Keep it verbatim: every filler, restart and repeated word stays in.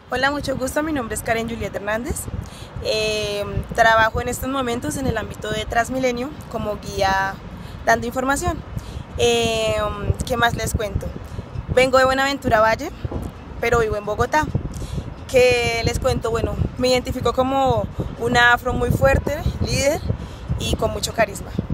Hola, mucho gusto. Mi nombre es Karen Juliet Hernández. Eh, trabajo en estos momentos en el ámbito de Transmilenio como guía dando información. Eh, ¿Qué más les cuento? Vengo de Buenaventura Valle, pero vivo en Bogotá. ¿Qué les cuento? Bueno, me identifico como una afro muy fuerte, líder y con mucho carisma.